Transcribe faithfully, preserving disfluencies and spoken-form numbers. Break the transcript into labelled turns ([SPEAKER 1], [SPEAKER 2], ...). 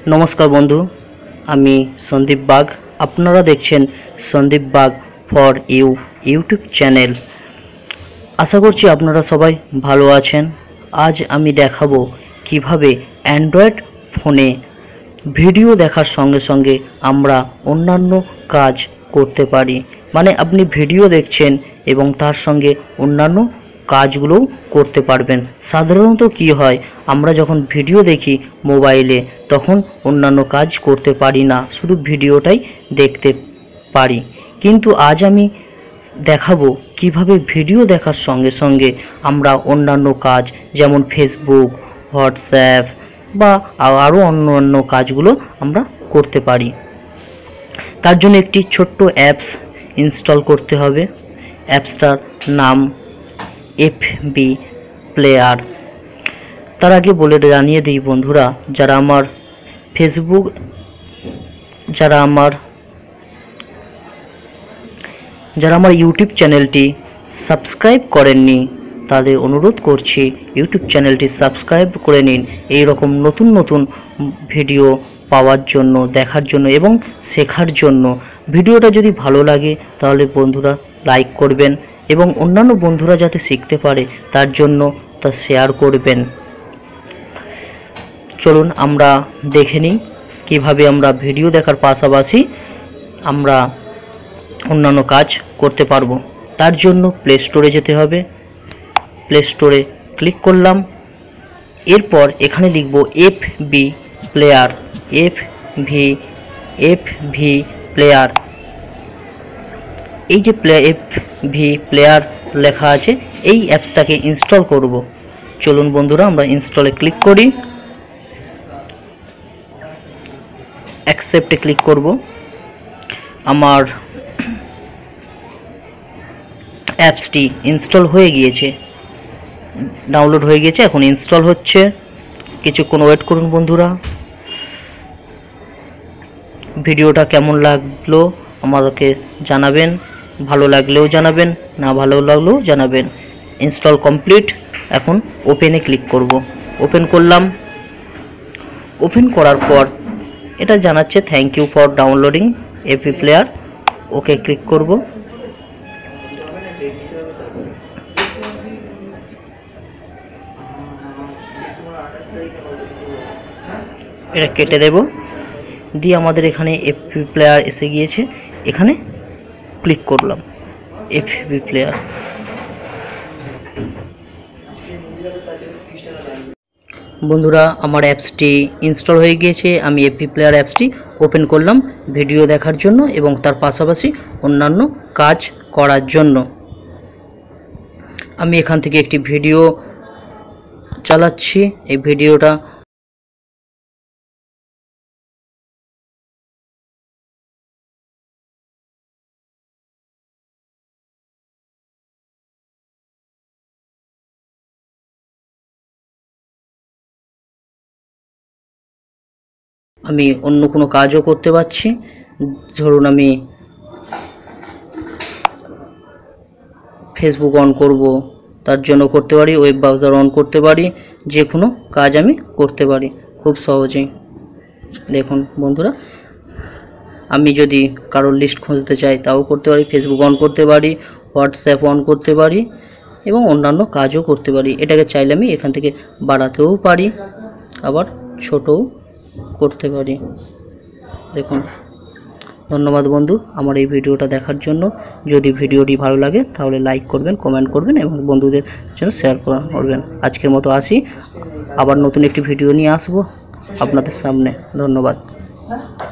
[SPEAKER 1] नमस्कार बंधु आमी सन्दीप बाग आपनारा देखछेन सन्दीप बाग फर इउ यूट्यूब चैनल। आशा करछि आपनारा सबाई भालो आछेन। आज आमी देखाबो किभाबे एंड्रয়েড फोने भिडियो देखार संगे संगे आमरा अन्यान्य काज करते पारी। माने आपनि भिडियो देखछेन एबं तार संगे अन्यान्य काजगुलो करते पारबेन। साधारणत कि हय आमरा जखन भिडियो देखी मोबाइले तखन अन्यान्य काज करते पारी ना, शुधु भिडियोटाई देखते पारी। किन्तु आज आमी देखाबो किभाबे भिडियो देखार संगे संगे आमरा अन्यान्य काज जेमन फेसबुक, व्हाट्सएप बा आरो अन्यान्य काजगुलो आमरा करते पारी। तार जोन्नो एकटी छोट्टो एप्स इन्स्टल करते हबे। एप्सटार नाम एफबी प्लेयर। तार आगे बोले जानिए दी बंधुरा जारा आमार फेसबुक जारा आमार যারা আমার ইউটিউব চ্যানেলটি সাবস্ক্রাইব করেননি তাদের অনুরোধ করছি ইউটিউব চ্যানেলটি সাবস্ক্রাইব করে নিন এই রকম নতুন নতুন ভিডিও পাওয়ার জন্য, দেখার জন্য এবং শেখার জন্য। ভিডিওটা যদি ভালো লাগে তাহলে বন্ধুরা লাইক করবেন এবং অন্যান্য বন্ধুরা যাতে শিখতে পারে তার জন্য তা শেয়ার করবেন। চলুন আমরা দেখে নিই কিভাবে আমরা ভিডিও দেখার পাশাপাশি আমরা अन्यान्य काज करते पारबो। तार जोन्नो प्ले स्टोरे जेते हबे। प्ले स्टोरे क्लिक करलाम। एरपर एखाने लिखबो F B player. F B F B player. এই যে প্লে এফ ভি প্লেয়ার লেখা আছে এই অ্যাপসটাকে ইনস্টল করব। চলুন বন্ধুরা আমরা ইনস্টলে ক্লিক করি। অ্যাকসেপ্টে ক্লিক করব। আমার অ্যাপসটি ইনস্টল হয়ে গিয়েছে, ডাউনলোড হয়ে গিয়েছে, এখন ইনস্টল হচ্ছে। কিছুক্ষণ ওয়েট করুন বন্ধুরা। ভিডিওটা কেমন লাগলো আমাদেরকে জানাবেন, ভালো লাগলেও জানাবেন, না ভালো লাগলেও জানাবেন। Install complete. এখন ওপেনে ক্লিক করব। ওপেন করলাম। ওপেন করার পর এটা জানাচ্ছে thank you for downloading FB player. Okay click করব। এটা কেটে দেব। দিয়ে আমাদের এখানে এফবি প্লেয়ার এসে গিয়েছে, এখানে ক্লিক করলাম এফবি প্লেয়ার। বন্ধুরা আমার অ্যাপসটি ইনস্টল হয়ে গিয়েছে। আমি এফবি প্লেয়ার অ্যাপসটি ওপেন করলাম ভিডিও দেখার জন্য এবং তার পাশাপাশি অন্যান্য কাজ করার জন্য। আমি এখান থেকে একটি ভিডিও চালাচ্ছি। এই ভিডিওটা আমি অন্য কোনো কাজও করতে পারছি। ধরুন আমি ফেসবুক অন করব, তার জন্য করতে পারি। ওয়েব ব্রাউজার অন করতে পারি। যে কোনো কাজ আমি করতে পারি খুব সহজেই। দেখুন বন্ধুরা আমি যদি কারোর লিস্ট খুঁজতে চাই তাও করতে পারি। ফেসবুক অন করতে পারি, হোয়াটসঅ্যাপ অন করতে পারি এবং অন্যান্য কাজও করতে পারি। এটাকে চাইলে আমি এখান থেকে বাড়াতেও পারি, আবার ছোটও করতে পারি। দেখুন ধন্যবাদ বন্ধু আমার এই ভিডিওটা দেখার জন্য। যদি ভিডিওটি ভালো লাগে তাহলে লাইক করবেন, কমেন্ট করবেন এবং বন্ধুদের জন্য শেয়ার করবেন। আজকের মতো আসি, আবার নতুন একটি ভিডিও নিয়ে আসবো আপনাদের সামনে। ধন্যবাদ।